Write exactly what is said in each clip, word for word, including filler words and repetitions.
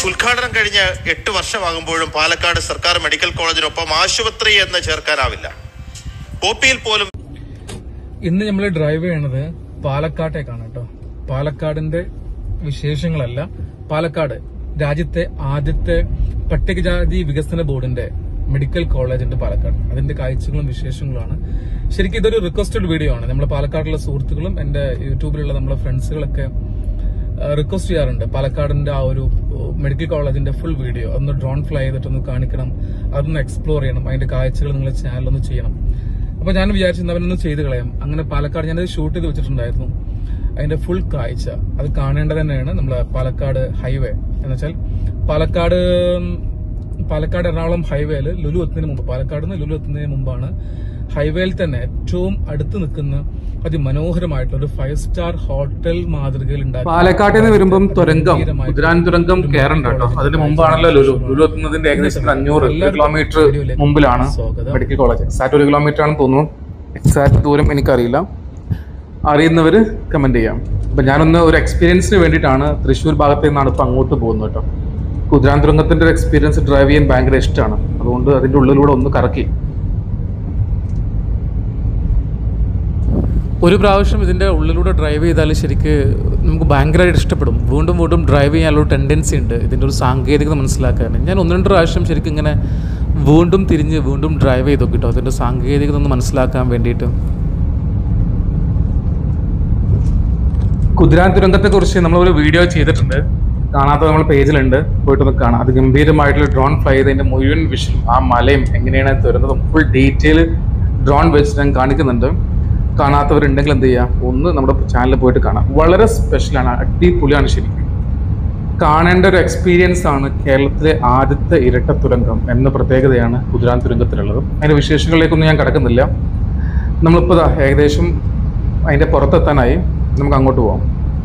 ഉദ്ഘാടനം കഴിഞ്ഞ് എട്ട് വർഷമാകുമ്പോഴും പാലക്കാട് സർക്കാർ മെഡിക്കൽ കോളേജിനൊപ്പം ആശുപത്രി എന്ന് ചേർക്കാനാവില്ല. ഒ പിയിൽ പോലും. ഇന്ന് നമ്മൾ ഡ്രൈവ് ചെയ്യണത് പാലക്കാട്ടേക്കാണ് കേട്ടോ. പാലക്കാടിന്റെ വിശേഷങ്ങളല്ല, പാലക്കാട് രാജ്യത്തെ ആദ്യത്തെ പട്ടികജാതി വികസന ബോർഡിന്റെ മെഡിക്കൽ കോളേജുണ്ട് പാലക്കാട്. അതിന്റെ കാഴ്ചകളും വിശേഷങ്ങളുമാണ്. ശരിക്കും ഇതൊരു റിക്വസ്റ്റഡ് വീഡിയോ ആണ്. നമ്മുടെ പാലക്കാടുള്ള സുഹൃത്തുക്കളും എന്റെ യൂട്യൂബിലുള്ള നമ്മളെ ഫ്രണ്ട്സുകളൊക്കെ റിക്വസ്റ്റ് ചെയ്യാറുണ്ട് പാലക്കാടിന്റെ ആ ഒരു മെഡിക്കൽ കോളേജിന്റെ ഫുൾ വീഡിയോ ഒന്ന് ഡ്രോൺ ഫ്ലൈ ചെയ്തിട്ടൊന്ന് കാണിക്കണം, അതൊന്ന് എക്സ്പ്ലോർ ചെയ്യണം, അതിന്റെ കാഴ്ചകൾ നിങ്ങളുടെ ചാനലൊന്ന് ചെയ്യണം. അപ്പൊ ഞാൻ വിചാരിച്ചു അവനൊന്ന് ചെയ്ത് കളയാം. അങ്ങനെ പാലക്കാട് ഞാനത് ഷൂട്ട് ചെയ്ത് വെച്ചിട്ടുണ്ടായിരുന്നു. അതിന്റെ ഫുൾ കാഴ്ച അത് കാണേണ്ടത് തന്നെയാണ്. നമ്മളെ പാലക്കാട് ഹൈവേ എന്ന് വെച്ചാൽ പാലക്കാട് പാലക്കാട് എറണാകുളം ഹൈവേയില് ലുലു എത്തുന്നതിന് മുമ്പ്, പാലക്കാട് നിന്ന് ലുലു എത്തുന്നതിന് മുമ്പാണ് ഹൈവേയിൽ തന്നെ ഏറ്റവും അടുത്ത് നിൽക്കുന്ന അതിമനോഹരമായിട്ടുള്ള ഒരു ഫൈവ് സ്റ്റാർ ഹോട്ടൽ മാതൃകയിൽ ഉണ്ടാക്കി. പാലക്കാട്ടിൽ നിന്ന് വരുമ്പം തുരങ്കം കുതിരാൻ തുരങ്കം കയറണ്ട കേട്ടോ. അതിന് മുമ്പാണല്ലോ ലുലു. ലുലു എത്തുന്നതിന്റെ ഏകദേശം അഞ്ഞൂറ് കിലോമീറ്റർ മുമ്പിലാണ് മെഡിക്കൽ കോളേജ്. എക്സാക്ട് ഒരു കിലോമീറ്റർ ആണെന്ന് തോന്നുന്നു. എക്സാക്ട് ദൂരം എനിക്കറിയില്ല, അറിയുന്നവര് കമന്റ് ചെയ്യാം. അപ്പൊ ഞാനൊന്ന് ഒരു എക്സ്പീരിയൻസിന് വേണ്ടിയിട്ടാണ് തൃശ്ശൂർ ഭാഗത്ത് നിന്നാണ് ഇപ്പൊ അങ്ങോട്ട് പോകുന്നത് കേട്ടോ. കുതിരാൻ തുരങ്കത്തിന്റെ ഒരു എക്സ്പീരിയൻസ് ഡ്രൈവ് ചെയ്യാൻ ഭയങ്കര ഇഷ്ടമാണ്. അതുകൊണ്ട് അതിന്റെ ഉള്ളിലൂടെ ഒന്ന് കറക്കി. ഒരു പ്രാവശ്യം ഇതിന്റെ ഉള്ളിലൂടെ ഡ്രൈവ് ചെയ്താൽ ശരിക്ക് നമുക്ക് ഭയങ്കരമായിട്ട് ഇഷ്ടപ്പെടും. വീണ്ടും വീണ്ടും ഡ്രൈവ് ചെയ്യാനുള്ള ടെൻഡൻസി ഉണ്ട് ഇതിന്റെ ഒരു സാങ്കേതികത മനസ്സിലാക്കാൻ. ഞാൻ ഒന്ന് രണ്ട് പ്രാവശ്യം ശരിക്കും ഇങ്ങനെ വീണ്ടും തിരിഞ്ഞ് വീണ്ടും ഡ്രൈവ് ചെയ്ത് നോക്കിട്ടോ, അതിന്റെ സാങ്കേതികത ഒന്ന് മനസ്സിലാക്കാൻ വേണ്ടിയിട്ട്. കുതിരാൻ തുരങ്കത്തെ കുറിച്ച് നമ്മളൊരു വീഡിയോ ചെയ്തിട്ടുണ്ട്, കാണാത്ത നമ്മൾ പേജിലുണ്ട്, പോയിട്ടൊന്ന് കാണാം. അത് ഗംഭീരമായിട്ടുള്ള ഡ്രോൺ ഫ്ലൈ ചെയ്തതിന്റെ മുഴുവൻ വിഷയം, ആ മലയും എങ്ങനെയാണ് തുരന്നതും ഫുൾ ഡീറ്റെയിൽ ഡ്രോൺ വെച്ച് ഞാൻ കാണിക്കുന്നുണ്ട്. കാണാത്തവരുണ്ടെങ്കിൽ എന്ത് ചെയ്യാം, ഒന്ന് നമ്മുടെ ചാനലിൽ പോയിട്ട് കാണാം. വളരെ സ്പെഷ്യലാണ്, അടിപൊളിയാണ്. ശരിക്കും കാണേണ്ട ഒരു എക്സ്പീരിയൻസ് ആണ്. കേരളത്തിലെ ആദ്യത്തെ ഇരട്ട തുരങ്കം എന്ന പ്രത്യേകതയാണ് കുതിരാൻ തുരങ്കത്തിലുള്ളത്. അതിന്റെ വിശേഷങ്ങളിലേക്കൊന്നും ഞാൻ കിടക്കുന്നില്ല. നമ്മളിപ്പോൾ ഏകദേശം അതിന്റെ പുറത്തെത്താനായി. നമുക്ക് അങ്ങോട്ട് പോവാം.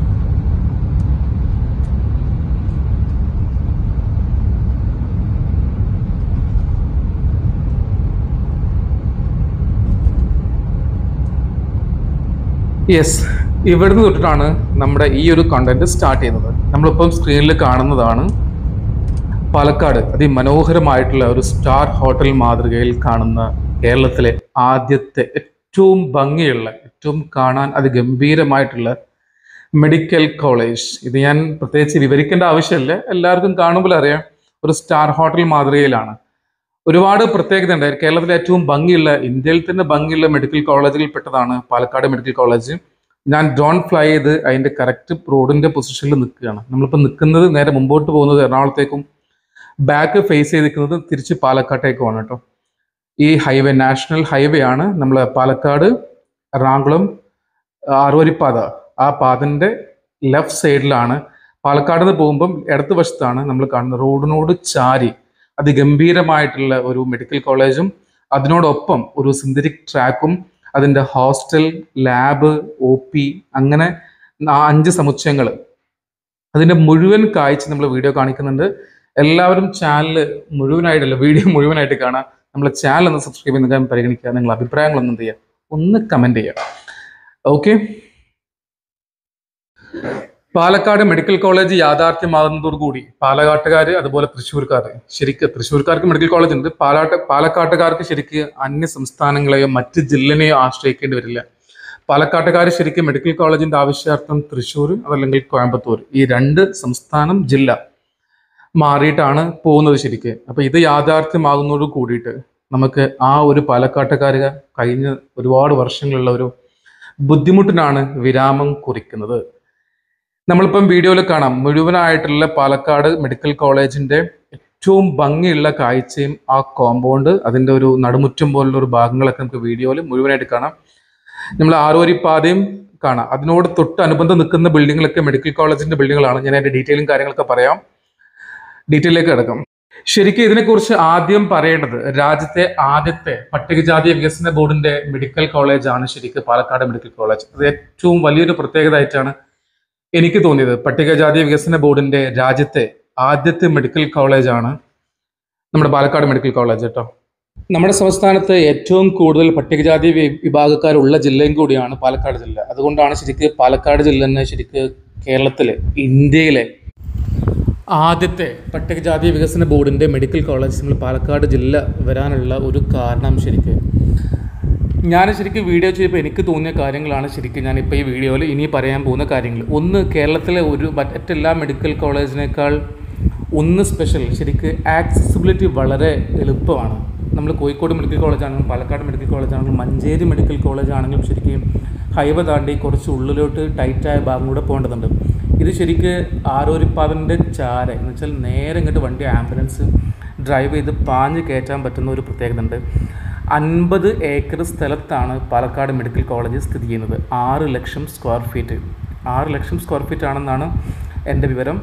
യെസ്, ഇവിടുന്ന് തൊട്ടിട്ടാണ് നമ്മുടെ ഈ ഒരു കണ്ടന്റ് സ്റ്റാർട്ട് ചെയ്യുന്നത്. നമ്മളിപ്പം സ്ക്രീനിൽ കാണുന്നതാണ് പാലക്കാട് അതിമനോഹരമായിട്ടുള്ള ഒരു സ്റ്റാർ ഹോട്ടൽ മാതൃകയിൽ കാണുന്ന കേരളത്തിലെ ആദ്യത്തെ ഏറ്റവും ഭംഗിയുള്ള, ഏറ്റവും കാണാൻ അതിഗംഭീരമായിട്ടുള്ള മെഡിക്കൽ കോളേജ്. ഇത് ഞാൻ പ്രത്യേകിച്ച് വിവരിക്കേണ്ട ആവശ്യമില്ല, എല്ലാവർക്കും കാണുമ്പോൾ അറിയാം. ഒരു സ്റ്റാർ ഹോട്ടൽ മാതൃകയിലാണ്. ഒരുപാട് പ്രത്യേകത ഉണ്ട്. കേരളത്തിലെ ഏറ്റവും ഭംഗിയുള്ള, ഇന്ത്യയിൽ തന്നെ ഭംഗിയുള്ള മെഡിക്കൽ കോളേജിൽ പെട്ടതാണ് പാലക്കാട് മെഡിക്കൽ കോളേജ്. ഞാൻ ഡ്രോൺ ഫ്ലൈ ചെയ്ത് അതിന്റെ കറക്റ്റ് റോഡിന്റെ പൊസിഷനിൽ നിൽക്കുകയാണ്. നമ്മളിപ്പോൾ നിൽക്കുന്നത് നേരെ മുമ്പോട്ട് പോകുന്നത് എറണാകുളത്തേക്കും ബാക്ക് ഫേസ് ചെയ്ത് നിൽക്കുന്നത് തിരിച്ച് പാലക്കാട്ടേക്കുമാണ് കേട്ടോ. ഈ ഹൈവേ നാഷണൽ ഹൈവേ ആണ്. നമ്മൾ പാലക്കാട് എറണാകുളം ആറുവരിപ്പാത, ആ പാതന്റെ ലെഫ്റ്റ് സൈഡിലാണ്. പാലക്കാട് നിന്ന് പോകുമ്പം ഇടത് വശത്താണ് നമ്മൾ കാണുന്നത്. റോഡിനോട് ചാരി അതിഗംഭീരമായിട്ടുള്ള ഒരു മെഡിക്കൽ കോളേജും അതിനോടൊപ്പം ഒരു സിന്തറ്റിക് ട്രാക്കും അതിൻ്റെ ഹോസ്റ്റൽ, ലാബ്, ഒ പി, അങ്ങനെ അഞ്ച് സമുച്ചയങ്ങൾ, അതിൻ്റെ മുഴുവൻ കാഴ്ച നമ്മൾ വീഡിയോ കാണിക്കുന്നുണ്ട്. എല്ലാവരും ചാനൽ മുഴുവനായിട്ടല്ല, വീഡിയോ മുഴുവനായിട്ട് കാണാം. നമ്മളെ ചാനൽ ഒന്ന് സബ്സ്ക്രൈബ് ചെയ്യാൻ പരിഗണിക്കുക. നിങ്ങളുടെ അഭിപ്രായങ്ങളൊന്നും എന്ത് ചെയ്യുക, ഒന്ന് കമൻറ്റ് ചെയ്യുക. ഓക്കെ, പാലക്കാട് മെഡിക്കൽ കോളേജ് യാഥാർത്ഥ്യമാകുന്നതോടുകൂടി പാലക്കാട്ടുകാർ അതുപോലെ തൃശ്ശൂർക്കാർ, ശരിക്ക് തൃശ്ശൂർക്കാർക്ക് മെഡിക്കൽ കോളേജ് ഉണ്ട്, പാലാട്ട് പാലക്കാട്ടുകാർക്ക് ശരിക്ക് അന്യ സംസ്ഥാനങ്ങളെയോ മറ്റ് ജില്ലനെയോ ആശ്രയിക്കേണ്ടി വരില്ല. പാലക്കാട്ടുകാർ ശരിക്കും മെഡിക്കൽ കോളേജിന്റെ ആവശ്യാർത്ഥം തൃശ്ശൂർ അതല്ലെങ്കിൽ കോയമ്പത്തൂർ, ഈ രണ്ട് സംസ്ഥാനം ജില്ല മാറിയിട്ടാണ് പോകുന്നത് ശരിക്ക്. അപ്പൊ ഇത് യാഥാർത്ഥ്യമാകുന്നതോട് കൂടിയിട്ട് നമുക്ക് ആ ഒരു പാലക്കാട്ടുകാർ കഴിഞ്ഞ ഒരുപാട് വർഷങ്ങളുള്ള ഒരു ബുദ്ധിമുട്ടിനാണ് വിരാമം കുറിക്കുന്നത്. നമ്മളിപ്പം വീഡിയോയിൽ കാണാം മുഴുവനായിട്ടുള്ള പാലക്കാട് മെഡിക്കൽ കോളേജിന്റെ ഏറ്റവും ഭംഗിയുള്ള കാഴ്ചയും ആ കോമ്പൗണ്ട്, അതിന്റെ ഒരു നടുമുറ്റം പോലുള്ള ഒരു ഭാഗങ്ങളൊക്കെ നമുക്ക് വീഡിയോയിൽ മുഴുവനായിട്ട് കാണാം. നമ്മൾ ആറുവരിപ്പാതയും കാണാം. അതിനോട് തൊട്ട് അനുബന്ധം നിൽക്കുന്ന ബിൽഡിങ്ങുകളൊക്കെ മെഡിക്കൽ കോളേജിന്റെ ബിൽഡിങ്ങുകളാണ്. ഞാൻ അതിന്റെ ഡീറ്റെയിലും കാര്യങ്ങളൊക്കെ പറയാം, ഡീറ്റെയിലേക്ക് കിടക്കും. ശരിക്കും ഇതിനെക്കുറിച്ച് ആദ്യം പറയേണ്ടത് രാജ്യത്തെ ആദ്യത്തെ പട്ടികജാതി വികസന ബോർഡിന്റെ മെഡിക്കൽ കോളേജാണ് ശരിക്കും പാലക്കാട് മെഡിക്കൽ കോളേജ്. അത് ഏറ്റവും വലിയൊരു പ്രത്യേകത ആയിട്ടാണ് എനിക്ക് തോന്നിയത്. പട്ടികജാതി വികസന ബോർഡിന്റെ രാജ്യത്തെ ആദ്യത്തെ മെഡിക്കൽ കോളേജാണ് നമ്മുടെ പാലക്കാട് മെഡിക്കൽ കോളേജ് കേട്ടോ. നമ്മുടെ സംസ്ഥാനത്ത് ഏറ്റവും കൂടുതൽ പട്ടികജാതി വിഭാഗക്കാരുള്ള ജില്ലയും കൂടിയാണ് പാലക്കാട് ജില്ല. അതുകൊണ്ടാണ് ശരിക്കും പാലക്കാട് ജില്ല തന്നെ ശരിക്കും കേരളത്തിലെ, ഇന്ത്യയിലെ ആദ്യത്തെ പട്ടികജാതി വികസന ബോർഡിൻ്റെ മെഡിക്കൽ കോളേജ് നമ്മൾ പാലക്കാട് ജില്ല വരാനുള്ള ഒരു കാരണം ശരിക്കും ഞാൻ ശരിക്കും വീഡിയോ ചെയ്തപ്പോൾ എനിക്ക് തോന്നിയ കാര്യങ്ങളാണ് ശരിക്കും ഞാനിപ്പോൾ ഈ വീഡിയോയിൽ ഇനി പറയാൻ പോകുന്ന കാര്യങ്ങൾ. ഒന്ന്, കേരളത്തിലെ ഒരു മറ്റെല്ലാ മെഡിക്കൽ കോളേജിനേക്കാൾ ഒന്ന് സ്പെഷ്യൽ ശരിക്കും ആക്സസിബിലിറ്റി വളരെ എളുപ്പമാണ്. നമ്മൾ കോഴിക്കോട് മെഡിക്കൽ കോളേജാണെങ്കിലും പാലക്കാട് മെഡിക്കൽ കോളേജാണെങ്കിലും മഞ്ചേരി മെഡിക്കൽ കോളേജാണെങ്കിലും ശരിക്കും ഹൈവേ താണ്ടി കുറച്ച് ഉള്ളിലോട്ട് ടൈറ്റായ ഭാഗം പോകേണ്ടതുണ്ട്. ഇത് ശരിക്ക് ആരോരിപ്പാതിൻ്റെ ചാര എന്ന് വെച്ചാൽ നേരെ ഇങ്ങോട്ട് വണ്ടി ആംബുലൻസ് ഡ്രൈവ് ചെയ്ത് പാഞ്ഞ് കയറ്റാൻ പറ്റുന്ന ഒരു പ്രത്യേകത ഉണ്ട്. അൻപത് ഏക്കർ സ്ഥലത്താണ് പാലക്കാട് മെഡിക്കൽ കോളേജ് സ്ഥിതി ചെയ്യുന്നത്. ആറ് ലക്ഷം സ്ക്വയർ ഫീറ്റ് ആറ് ലക്ഷം സ്ക്വയർ ഫീറ്റ് ആണെന്നാണ് എൻ്റെ വിവരം.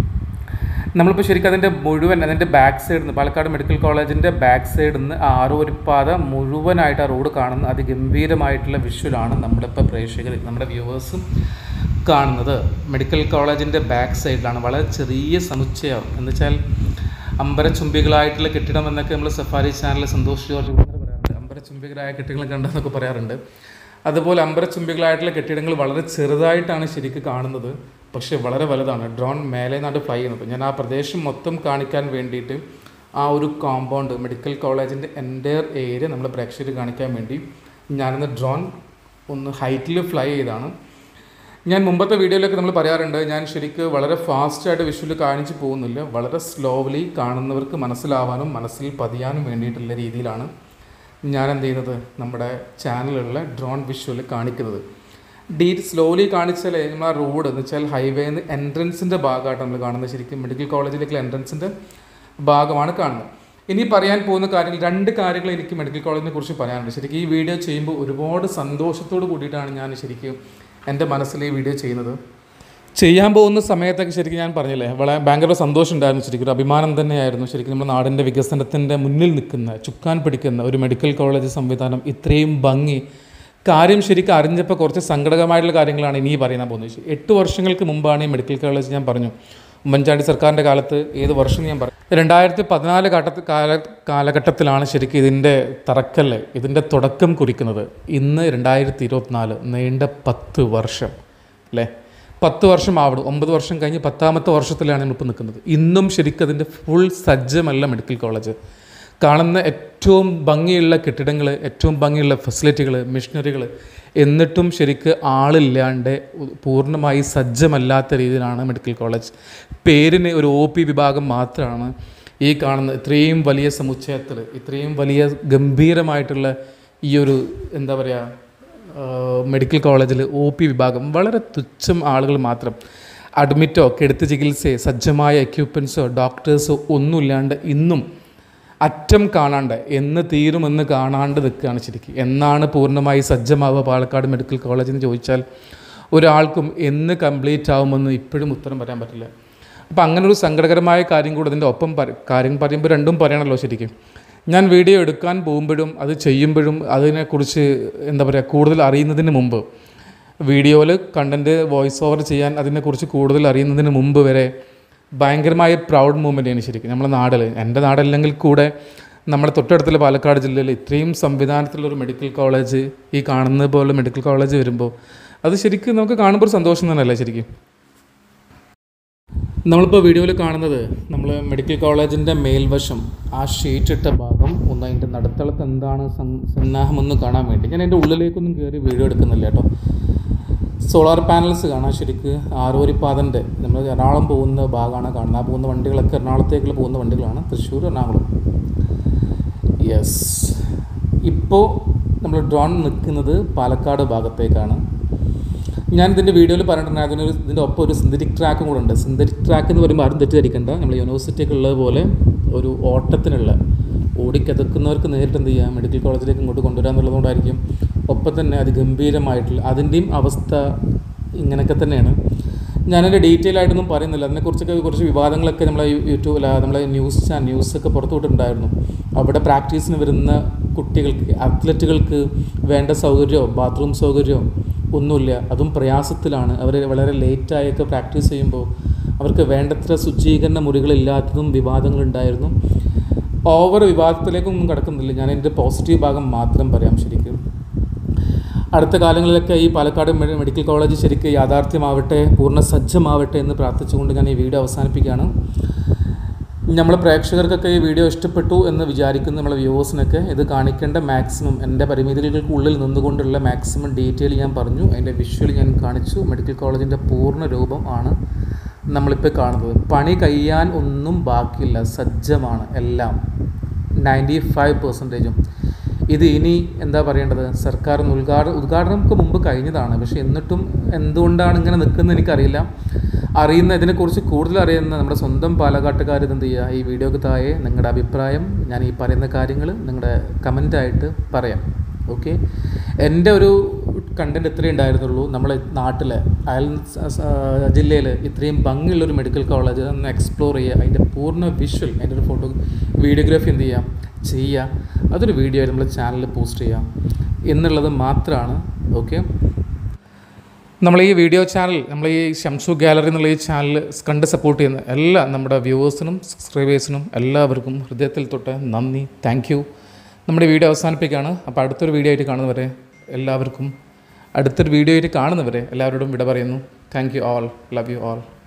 നമ്മളിപ്പോൾ ശരിക്കും അതിൻ്റെ മുഴുവൻ അതിൻ്റെ ബാക്ക് സൈഡിൽ നിന്ന് പാലക്കാട് മെഡിക്കൽ കോളേജിൻ്റെ ബാക്ക് സൈഡിൽ നിന്ന് ആരോരിപ്പാത മുഴുവനായിട്ട് ആ റോഡ് കാണുന്ന അതിഗംഭീരമായിട്ടുള്ള വിഷ്വലാണ് നമ്മളിപ്പോൾ പ്രേക്ഷകർ നമ്മുടെ വ്യൂവേഴ്സും കാണുന്നത്. മെഡിക്കൽ കോളേജിൻ്റെ ബാക്ക് സൈഡിലാണ് വളരെ ചെറിയ സമുച്ചയം എന്ന് വെച്ചാൽ അമ്പരചുംബികളായിട്ടുള്ള കെട്ടിടം എന്നൊക്കെ നമ്മൾ സഫാരി ചാനലിൽ സന്തോഷ് ജോർജ് പറയാറുണ്ട്. അമ്പരചുംബികളായ കെട്ടിടങ്ങൾ കണ്ടെന്നൊക്കെ പറയാറുണ്ട്. അതുപോലെ അമ്പരചുംബികളായിട്ടുള്ള കെട്ടിടങ്ങൾ വളരെ ചെറുതായിട്ടാണ് ശരിക്കും കാണുന്നത്, പക്ഷേ വളരെ വലുതാണ്. ഡ്രോൺ മേലെ നിന്നാണ് ഫ്ലൈ ചെയ്യുന്നത്. ഞാൻ ആ പ്രദേശം മൊത്തം കാണിക്കാൻ വേണ്ടിയിട്ട് ആ ഒരു കോമ്പൗണ്ട് മെഡിക്കൽ കോളേജിൻ്റെ എൻ്റയർ ഏരിയ നമ്മൾ പ്രേക്ഷകർ കാണിക്കാൻ വേണ്ടി ഞാനിന്ന് ഡ്രോൺ ഒന്ന് ഹൈറ്റിൽ ഫ്ലൈ ചെയ്താണ്. ഞാൻ മുമ്പത്തെ വീഡിയോയിലൊക്കെ നമ്മൾ പറയാറുണ്ട് ഞാൻ ശരിക്കും വളരെ ഫാസ്റ്റായിട്ട് വിഷ്വൽ കാണിച്ച് പോകുന്നില്ല, വളരെ സ്ലോലി കാണുന്നവർക്ക് മനസ്സിലാവാനും മനസ്സിൽ പതിയാനും വേണ്ടിയിട്ടുള്ള രീതിയിലാണ് ഞാൻ എന്ത് ചെയ്യുന്നത് നമ്മുടെ ചാനലിലുള്ള ഡ്രോൺ വിഷ്വൽ കാണിക്കുന്നത്. ഡീ സ്ലോലി കാണിച്ചാൽ നമ്മൾ ആ റോഡ് എന്ന് വെച്ചാൽ ഹൈവേന്ന് എൻട്രൻസിൻ്റെ ഭാഗമായിട്ട് നമ്മൾ കാണുന്നത്. ശരിക്കും മെഡിക്കൽ കോളേജിലേക്കുള്ള എൻട്രൻസിൻ്റെ ഭാഗമാണ് കാണുന്നത്. ഇനി പറയാൻ പോകുന്ന കാര്യങ്ങൾ രണ്ട് കാര്യങ്ങൾ എനിക്ക് മെഡിക്കൽ കോളേജിനെ കുറിച്ച് പറയാനുണ്ട്. ശരിക്കും ഈ വീഡിയോ ചെയ്യുമ്പോൾ ഒരുപാട് സന്തോഷത്തോട് കൂടിയിട്ടാണ് ഞാൻ ശരിക്കും എൻ്റെ മനസ്സിൽ ഈ വീഡിയോ ചെയ്യുന്നത്. ചെയ്യാൻ പോകുന്ന സമയത്തൊക്കെ ശരിക്കും ഞാൻ പറഞ്ഞില്ലേ വളരെ ഭയങ്കര സന്തോഷം ഉണ്ടായിരുന്നു. ശരിക്കും ഒരു അഭിമാനം തന്നെയായിരുന്നു. ശരിക്കും നമ്മുടെ നാടിൻ്റെ വികസനത്തിൻ്റെ മുന്നിൽ നിൽക്കുന്ന ചുക്കാൻ പിടിക്കുന്ന ഒരു മെഡിക്കൽ കോളേജ് സംവിധാനം ഇത്രയും ഭംഗി കാര്യം ശരിക്കും അറിഞ്ഞപ്പോൾ കുറച്ച് സങ്കടകരമായിട്ടുള്ള കാര്യങ്ങളാണ് ഇനി പറയാൻ പോകുന്നത്. എട്ട് വർഷങ്ങൾക്ക് മുമ്പാണ് ഈ മെഡിക്കൽ കോളേജ് ഞാൻ പറഞ്ഞു ഉമ്മൻചാണ്ടി സർക്കാരിൻ്റെ കാലത്ത് ഏത് വർഷം ഞാൻ പറഞ്ഞു രണ്ടായിരത്തി പതിനാല് ഘട്ടത്തിൽ കാല കാലഘട്ടത്തിലാണ് ശരിക്കും ഇതിൻ്റെ തറക്കല്ല് ഇതിൻ്റെ തുടക്കം കുറിക്കുന്നത്. ഇന്ന് രണ്ടായിരത്തി ഇരുപത്തിനാല് നീണ്ട പത്ത് വർഷം അല്ലേ പത്ത് വർഷം ആവണം. ഒമ്പത് വർഷം കഴിഞ്ഞ് പത്താമത്തെ വർഷത്തിലാണ് നമ്മളിപ്പോൾ നിൽക്കുന്നത്. ഇന്നും ശരിക്കും അതിൻ്റെ ഫുൾ സജ്ജമല്ല മെഡിക്കൽ കോളേജ്. കാണുന്ന ഏറ്റവും ഭംഗിയുള്ള കെട്ടിടങ്ങൾ, ഏറ്റവും ഭംഗിയുള്ള ഫെസിലിറ്റികൾ, മെഷീനറികൾ, എന്നിട്ടും ശരിക്ക് ആളില്ലാണ്ട് പൂർണ്ണമായി സജ്ജമല്ലാത്ത രീതിയിലാണ് മെഡിക്കൽ കോളേജ്. പേരിന് ഒരു ഒ പി വിഭാഗം മാത്രമാണ് ഈ കാണുന്ന ഇത്രയും വലിയ സമുച്ചയത്തിൽ ഇത്രയും വലിയ ഗംഭീരമായിട്ടുള്ള ഈ ഒരു എന്താ പറയുക മെഡിക്കൽ കോളേജിൽ ഒ പി വിഭാഗം വളരെ തുച്ഛം ആളുകൾ മാത്രം. അഡ്മിറ്റോ കെടുത്ത് ചികിത്സയോ സജ്ജമായ എക്യുപ്മെൻസോ ഡോക്ടേഴ്സോ ഒന്നുമില്ലാണ്ട് ഇന്നും അറ്റം കാണാണ്ട് എന്ന് തീരുമെന്ന് കാണാണ്ട് നിൽക്കുകയാണ് ശരിക്കും. എന്നാണ് പൂർണ്ണമായി സജ്ജമാവുക പാലക്കാട് മെഡിക്കൽ കോളേജ് എന്ന് ചോദിച്ചാൽ ഒരാൾക്കും എന്ന് കംപ്ലീറ്റ് ആവുമെന്ന് ഇപ്പോഴും ഉത്തരം പറയാൻ പറ്റില്ല. അപ്പോൾ അങ്ങനെ ഒരു സങ്കടകരമായ കാര്യം കൂടെ അതിൻ്റെ ഒപ്പം കാര്യം പറയുമ്പോൾ രണ്ടും പറയണമല്ലോ ശരിക്കും. ഞാൻ വീഡിയോ എടുക്കാൻ പോകുമ്പോഴും അത് ചെയ്യുമ്പോഴും അതിനെക്കുറിച്ച് എന്താ പറയുക കൂടുതൽ അറിയുന്നതിന് മുമ്പ് വീഡിയോയിൽ കണ്ടൻറ്റ് വോയിസ് ഓവർ ചെയ്യാൻ അതിനെക്കുറിച്ച് കൂടുതൽ അറിയുന്നതിന് മുമ്പ് വരെ ഭയങ്കരമായ പ്രൗഡ് മൂമെൻ്റാണ് ശരിക്കും നമ്മുടെ നാടിൽ. എൻ്റെ നാടല്ലെങ്കിൽ കൂടെ നമ്മുടെ തൊട്ടടുത്തുള്ള പാലക്കാട് ജില്ലയിൽ ഇത്രയും സംവിധാനത്തിലുള്ളൊരു മെഡിക്കൽ കോളേജ് ഈ കാണുന്നത് പോലെ മെഡിക്കൽ കോളേജ് വരുമ്പോൾ അത് ശരിക്കും നമുക്ക് കാണുമ്പോൾ ഒരു സന്തോഷം തന്നെയല്ലേ ശരിക്കും. നമ്മളിപ്പോൾ വീഡിയോയിൽ കാണുന്നത് നമ്മൾ മെഡിക്കൽ കോളേജിൻ്റെ മേൽവശം ആ ഷീറ്റിട്ട ഭാഗം ഒന്ന് അതിൻ്റെ നടുത്തളത്ത് എന്താണ് സന്നാഹമെന്ന് കാണാൻ വേണ്ടി ഞാൻ അതിൻ്റെ ഉള്ളിലേക്കൊന്നും കയറി വീഡിയോ എടുക്കുന്നില്ല കേട്ടോ. സോളാർ പാനൽസ് കാണാൻ ശരിക്ക് ആരോരിപ്പാതൻ്റെ നമ്മൾ എറണാകുളം പോകുന്ന ഭാഗമാണ് കാണുന്നത്. ആ പോകുന്ന വണ്ടികളൊക്കെ എറണാകുളത്തേക്കുള്ള പോകുന്ന വണ്ടികളാണ്, തൃശ്ശൂർ എറണാകുളം. യെസ്, ഇപ്പോൾ നമ്മൾ ഡ്രോൺ നിൽക്കുന്നത് പാലക്കാട് ഭാഗത്തേക്കാണ്. ഞാൻ ഇതിൻ്റെ വീഡിയോയിൽ പറഞ്ഞിട്ടുണ്ടായിരുന്നു അതിനൊരു ഇതിൻ്റെ ഒപ്പം ഒരു സിന്തറ്റിക് ട്രാക്കും കൂടെ ഉണ്ട്. സിന്തറ്റിക് ട്രാക്ക് എന്ന് പറയുമ്പോൾ ആരും തെറ്റിദ്ധരിക്കേണ്ട, നമ്മൾ യൂണിവേഴ്സിറ്റിയൊക്കെ ഉള്ളത് പോലെ ഒരു ഓട്ടത്തിനുള്ള ഓടിക്കതക്കുന്നവർക്ക് നേരിട്ട് എന്ത് ചെയ്യുക മെഡിക്കൽ കോളേജിലേക്ക് ഇങ്ങോട്ട് കൊണ്ടുവരാൻ എന്നുള്ളതുകൊണ്ടായിരിക്കും. ഒപ്പം തന്നെ അതിഗംഭീരമായിട്ടുള്ള അതിൻ്റെയും അവസ്ഥ ഇങ്ങനെയൊക്കെ തന്നെയാണ്. ഞാനതിൻ്റെ ഡീറ്റെയിൽ ആയിട്ടൊന്നും പറയുന്നില്ല. അതിനെക്കുറിച്ചൊക്കെ കുറച്ച് വിവാദങ്ങളൊക്കെ നമ്മളെ യൂട്യൂബിൽ നമ്മളെ ന്യൂസ് ചാനൽ ന്യൂസൊക്കെ പുറത്തു വിട്ടിട്ടുണ്ടായിരുന്നു. അവിടെ പ്രാക്ടീസിന് വരുന്ന കുട്ടികൾക്ക് അത്ലറ്റുകൾക്ക് വേണ്ട സൗകര്യമോ ബാത്റൂം സൗകര്യമോ ഒന്നുമില്ല. അതും പ്രയാസത്തിലാണ്. അവർ വളരെ ലേറ്റായൊക്കെ പ്രാക്ടീസ് ചെയ്യുമ്പോൾ അവർക്ക് വേണ്ടത്ര ശുചീകരണ മുറികളില്ലാത്തതും വിവാദങ്ങളുണ്ടായിരുന്നു. ഓവർ വിവാദത്തിലേക്കൊന്നും കിടക്കുന്നില്ല. ഞാൻ എൻ്റെ പോസിറ്റീവ് ഭാഗം മാത്രം പറയാം ശരിക്കും. അടുത്ത കാലങ്ങളിലൊക്കെ ഈ പാലക്കാട് മെഡിക്കൽ കോളേജ് ശരിക്കും യാഥാർത്ഥ്യമാവട്ടെ, പൂർണ്ണ സജ്ജമാവട്ടെ എന്ന് പ്രാർത്ഥിച്ചുകൊണ്ട് ഞാൻ ഈ വീഡിയോ അവസാനിപ്പിക്കുകയാണ്. നമ്മളെ പ്രേക്ഷകർക്കൊക്കെ ഈ വീഡിയോ ഇഷ്ടപ്പെട്ടു എന്ന് വിചാരിക്കുന്ന നമ്മളെ വ്യൂവേഴ്സിനൊക്കെ ഇത് കാണിക്കേണ്ട മാക്സിമം എൻ്റെ പരിമിതികൾക്കുള്ളിൽ നിന്നുകൊണ്ടുള്ള മാക്സിമം ഡീറ്റെയിൽ ഞാൻ പറഞ്ഞു. അതിൻ്റെ വിഷ്വൽ ഞാൻ കാണിച്ചു. മെഡിക്കൽ കോളേജിൻ്റെ പൂർണ്ണ രൂപം ആണ് നമ്മളിപ്പോൾ കാണുന്നത്. പണി കഴിയാൻ ഒന്നും ബാക്കിയില്ല, സജ്ജമാണ് എല്ലാം, നയൻറ്റി ഫൈവ് പെർസെൻറ്റേജും. ഇത് ഇനി എന്താ പറയേണ്ടത്, സർക്കാർ ഉദ്ഘാടനം ഉദ്ഘാടനമൊക്കെ മുമ്പ് കഴിഞ്ഞതാണ്. പക്ഷേ എന്നിട്ടും എന്തുകൊണ്ടാണ് ഇങ്ങനെ നിൽക്കുന്നത് എനിക്കറിയില്ല. അറിയുന്ന ഇതിനെക്കുറിച്ച് കൂടുതൽ അറിയുന്ന നമ്മുടെ സ്വന്തം പാലക്കാട്ടുകാർ ഇതെന്ത് ചെയ്യുക, ഈ വീഡിയോക്ക് താഴെ നിങ്ങളുടെ അഭിപ്രായം, ഞാൻ ഈ പറയുന്ന കാര്യങ്ങൾ നിങ്ങളുടെ കമൻ്റായിട്ട് പറയാം. ഓക്കെ, എൻ്റെ ഒരു കണ്ടൻറ്റ് ഇത്രയേ ഉണ്ടായിരുന്നുള്ളൂ. നമ്മളെ നാട്ടിലെ അയൽ ജില്ലയിൽ ഇത്രയും ഭംഗിയുള്ളൊരു മെഡിക്കൽ കോളേജ് ഒന്ന് എക്സ്പ്ലോർ ചെയ്യുക, അതിൻ്റെ പൂർണ്ണ വിഷ്വൽ, അതിൻ്റെ ഒരു ഫോട്ടോ വീഡിയോഗ്രാഫി എന്ത് ചെയ്യാം ചെയ്യുക, അതൊരു വീഡിയോ ആയിട്ട് നമ്മൾ ചാനലിൽ പോസ്റ്റ് ചെയ്യാം എന്നുള്ളത് മാത്രമാണ്. ഓക്കെ, നമ്മൾ ഈ വീഡിയോ ചാനൽ, നമ്മൾ ഈ ഷംസു ഗാലറി എന്നുള്ള ഈ ചാനൽ കണ്ട് സപ്പോർട്ട് ചെയ്യുന്ന എല്ലാ നമ്മുടെ വ്യൂവേഴ്സിനും സബ്സ്ക്രൈബേഴ്സിനും എല്ലാവർക്കും ഹൃദയത്തിൽ തൊട്ട് നന്ദി, താങ്ക് യു. നമ്മുടെ വീഡിയോ അവസാനിപ്പിക്കുകയാണ്. അപ്പോൾ അടുത്തൊരു വീഡിയോ ആയിട്ട് കാണുന്നവരെ എല്ലാവർക്കും അടുത്തൊരു വീഡിയോ ആയിട്ട് കാണുന്നവരെ എല്ലാവരോടും വിട പറയുന്നു. Thank you all, love you all.